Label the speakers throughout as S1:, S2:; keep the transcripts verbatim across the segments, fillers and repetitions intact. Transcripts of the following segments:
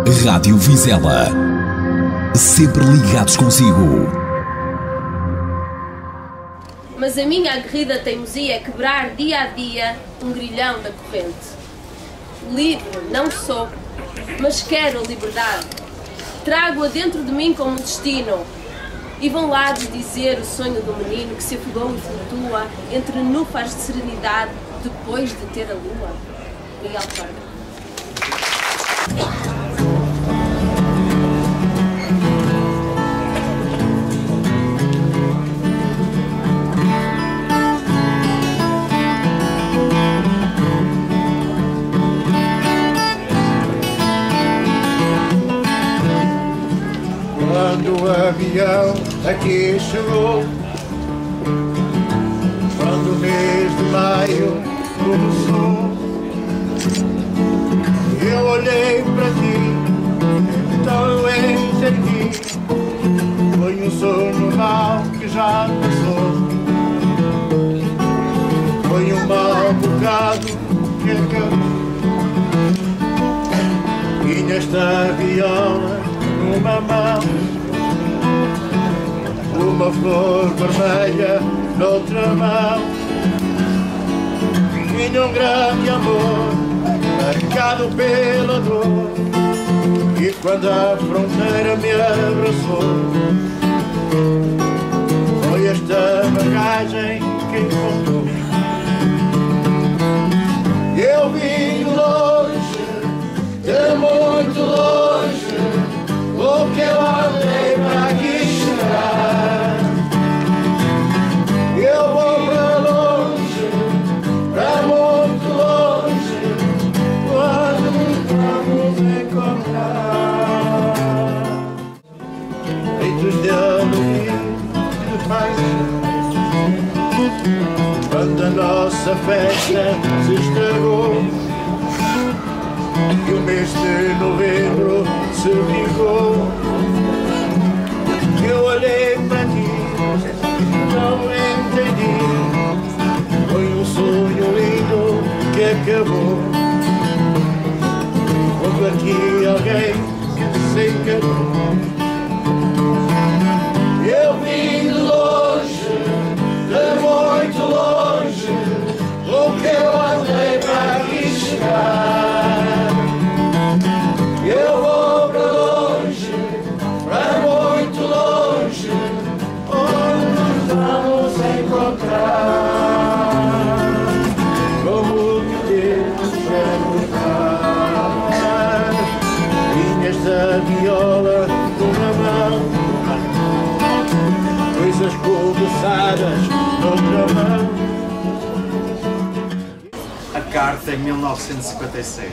S1: Rádio Vizela. Sempre ligados consigo.
S2: Mas a minha aguerrida teimosia é quebrar dia a dia um grilhão da corrente. Livre não sou, mas quero a liberdade. Trago-a dentro de mim como destino. E vão lá desdizer o sonho do menino que se afogou e flutua entre nuvens de serenidade depois de ter a lua. Miguel Parga.
S3: Quando o avião aqui chegou, quando o mês de maio começou, eu olhei para ti, então eu entendi, foi um sonho mau que já passou, foi um mau bocado que acabou. E nesta viola numa mão, uma flor vermelha noutra mão, e num grande amor marcado pela dor. E quando a fronteira me abraçou, foi esta bagagem que encontrou. Eu vim de longe, de muito longe, o que eu andei para aqui chegar. Eu vou para longe, para muito longe, quando nos vamos encontrar. Feitos de alegria, de paixão, quando a nossa festa se estragou e o mês de novembro se ligou, eu olhei para ti, não entendi, foi um sonho lindo que acabou. Houve aqui alguém que se enganou. Eu vim de longe, de muito longe, o que eu andei para aqui chegar. Eu vou para longe, para muito longe, onde nos vamos encontrar. Como que Deus quer mostrar, e nesta viola numa mão, coisas cobiçadas noutra mão.
S4: A carta em mil novecentos e cinquenta e seis.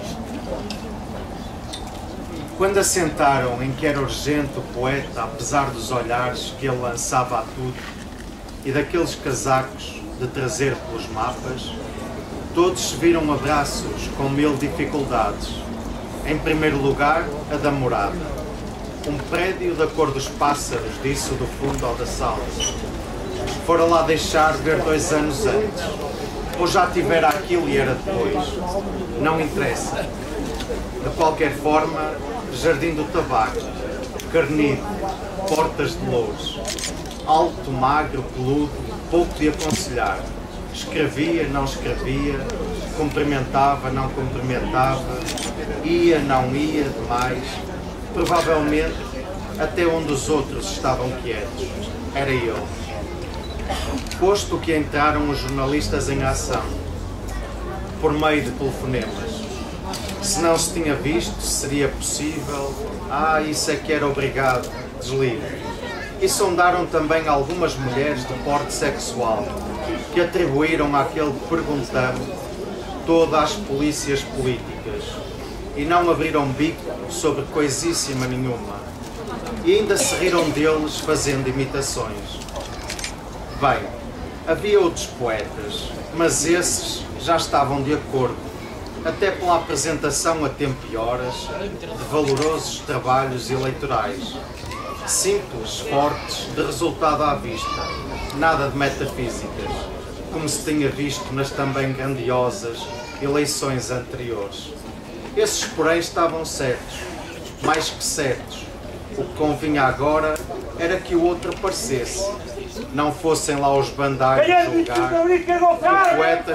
S4: Quando assentaram em que era urgente o poeta, apesar dos olhares que ele lançava a tudo e daqueles casacos de trazer pelos mapas, todos se viram abraços com mil dificuldades. Em primeiro lugar, a da morada. Um prédio da cor dos pássaros, disso do fundo ao da sala. Fora lá deixar ver dois anos antes. Ou já tivera aquilo e era depois. Não interessa. De qualquer forma, Jardim do Tabaco, carnido, portas de louros, alto, magro, peludo, pouco de aconselhar. Escrevia, não escrevia, cumprimentava, não cumprimentava, ia, não ia, demais. Provavelmente, até onde os outros estavam quietos. Era ele. Posto que entraram os jornalistas em ação, por meio de telefonemas. Se não se tinha visto, seria possível. Ah, isso é que era obrigado. Desligue. E sondaram também algumas mulheres de porte sexual, que atribuíram àquele perguntame todas as polícias políticas, e não abriram bico sobre coisíssima nenhuma, e ainda se riram deles fazendo imitações. Bem, havia outros poetas, mas esses já estavam de acordo, até pela apresentação a tempo e horas de valorosos trabalhos eleitorais, simples, fortes, de resultado à vista, nada de metafísicas, como se tinha visto nas também grandiosas eleições anteriores. Esses, porém, estavam certos. mais que certos. O que convinha agora era que o outro aparecesse. Não fossem lá os bandalhos julgar que o poeta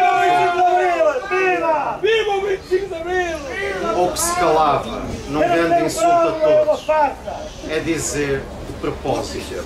S4: estava
S5: Viva! Viva o vinte e cinco de Abril!
S4: ou que se calava num grande insulto a todos. É dizer, de propósito.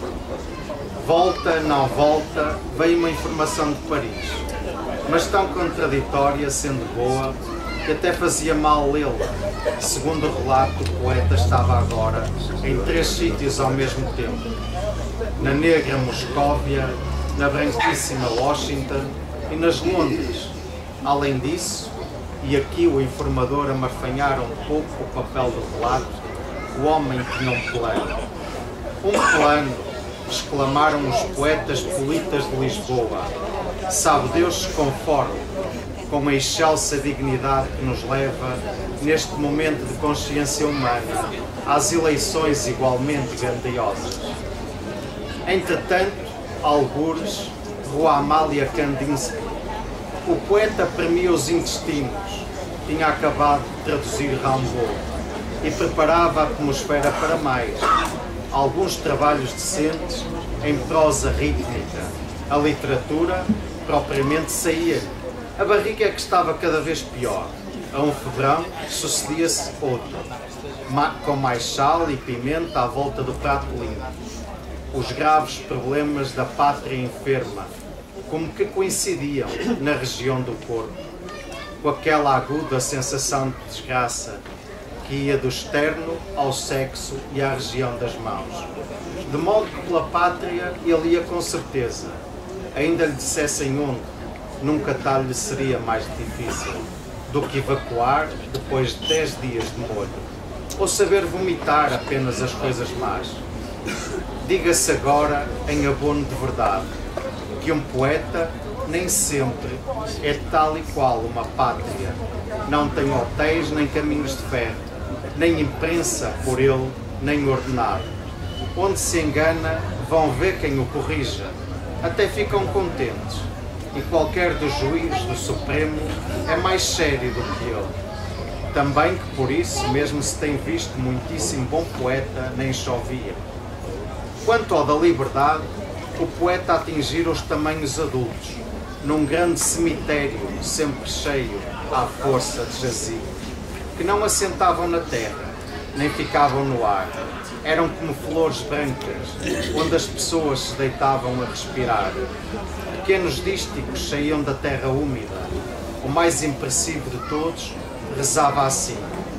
S4: Volta, não volta, veio uma informação de Paris, mas tão contraditória, sendo boa, que até fazia mal lê-la. Segundo o relato, o poeta estava agora em três sítios ao mesmo tempo. Na negra Moscóvia, na branquíssima Washington e nas Londres. Além disso, e aqui o informador amarfanhara um pouco o papel do relato, o homem tinha um plano. Um plano, exclamaram os poetas politas de Lisboa. Sabe Deus se conforme com a excelsa dignidade que nos leva, neste momento de consciência humana, às eleições igualmente grandiosas. Entretanto, algures, Rua Amália Kandinsky, o poeta premia os intestinos, tinha acabado de traduzir Rimbaud e preparava a atmosfera para mais. Alguns trabalhos decentes em prosa rítmica. A literatura propriamente saía. A barriga é que estava cada vez pior. A um febrão sucedia-se outro, com mais sal e pimenta à volta do prato limpo. Os graves problemas da pátria enferma, como que coincidiam na região do corpo, com aquela aguda sensação de desgraça que ia do externo ao sexo e à região das mãos. De modo que pela pátria ele ia com certeza, ainda lhe dissessem onde, nunca tal lhe seria mais difícil do que evacuar depois de dez dias de molho, ou saber vomitar apenas as coisas más. Diga-se agora, em abono de verdade, que um poeta nem sempre é tal e qual uma pátria. Não tem hotéis nem caminhos de ferro, nem imprensa por ele, nem ordenado. Onde se engana, vão ver quem o corrija. Até ficam contentes. E qualquer dos juízes do Supremo é mais sério do que ele. Também que por isso mesmo se tem visto muitíssimo bom poeta, nem chovia. Quanto ao da liberdade, o poeta atingira os tamanhos adultos, num grande cemitério, sempre cheio, à força de jazigo, que não assentavam na terra, nem ficavam no ar. Eram como flores brancas, onde as pessoas se deitavam a respirar. Pequenos dísticos saíam da terra úmida. O mais impressivo de todos rezava assim: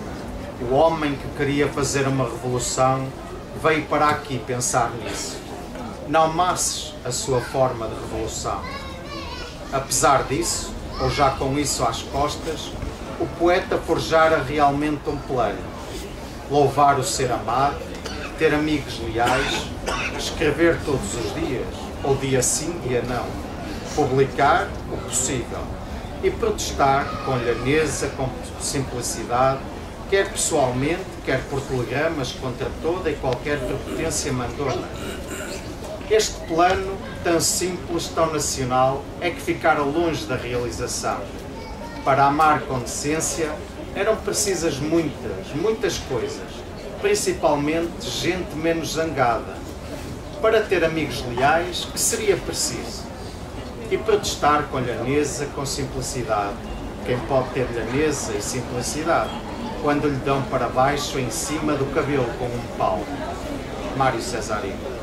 S4: o homem que queria fazer uma revolução veio para aqui pensar nisso. Não amasses a sua forma de revolução. Apesar disso, ou já com isso às costas, o poeta forjara realmente um plano. Louvar o ser amado, ter amigos leais, escrever todos os dias, ou dia sim, dia não, publicar o possível e protestar com lhaneza, com simplicidade, quer pessoalmente, quer por telegramas, contra toda e qualquer prepotência mandona. Este plano, tão simples, tão nacional, é que ficara longe da realização. Para amar com decência eram precisas muitas, muitas coisas, principalmente gente menos zangada. Para ter amigos leais, que seria preciso? E protestar com lhaneza, com simplicidade. Quem pode ter lhaneza e simplicidade quando lhe dão para baixo em cima do cabelo com um pau? Mário Cesarino.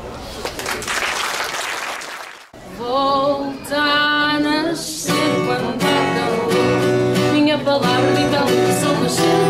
S2: Volta a nascer quando há calor, minha palavra de calor, sou nascer.